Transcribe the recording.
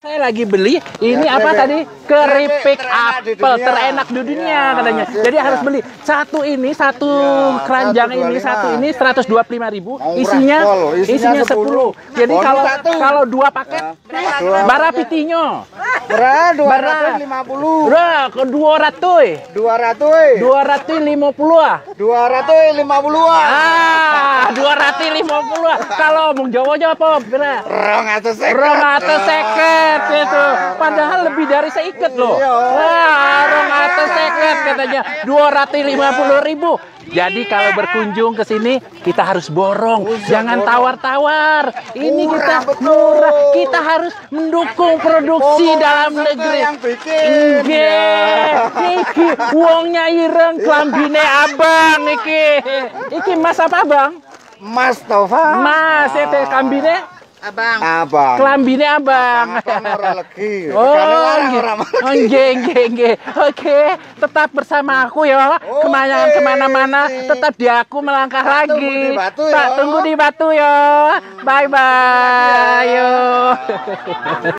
Saya lagi beli ini apa tadi keripik apel terenak di dunia katanya. Jadi harus beli satu ini, satu keranjang ini, satu ini 125.000. Isinya 10. Jadi kalau 2 paket bara pitinyo. Berapa? 250. Berapa? Ke 200. 250 ah. 250 ah. Ah, 250 ah. Kalau mung Jawa apa? Berapa? 250 itu. Padahal lebih dari seikat loh. Wah, 250 katanya. 250.000. Jadi kalau berkunjung ke sini kita harus borong, jangan tawar-tawar. Ini kita murah, kita harus mendukung produksi dalam negeri. Iki uangnya ireng, klambine abang iki Mas apa abang? Mas Tova. Mas itu klambine Abang. Klambine abang. Oke, tetap bersama aku ya. Kemana-mana, tetap di aku melangkah lagi. Tak tunggu di Batu ya. Bye bye. Yo.